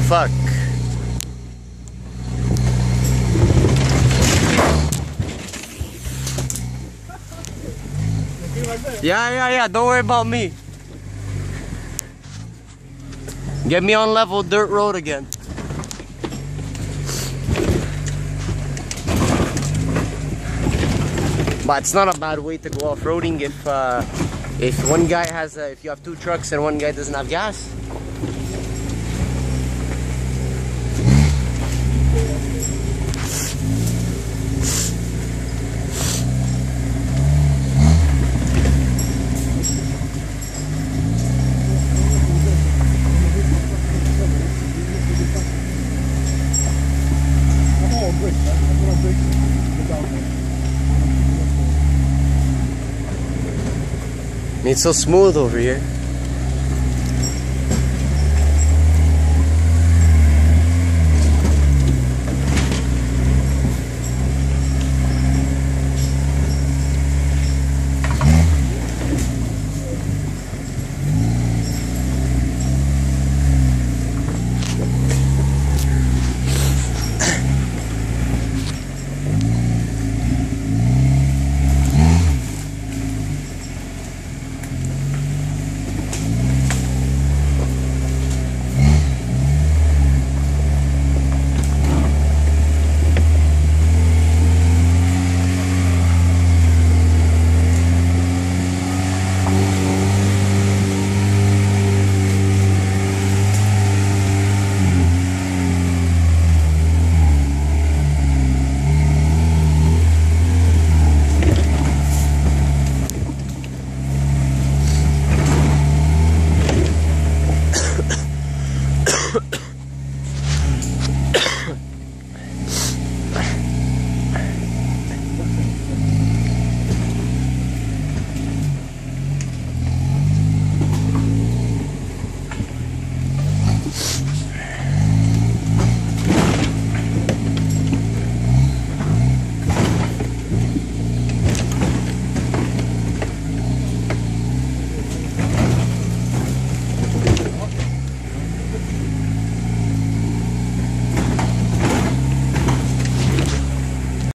fuck. Yeah, don't worry about me. Get me on level dirt road again. But it's not a bad way to go off-roading if one guy has if you have two trucks and one guy doesn't have gas. It's so smooth over here.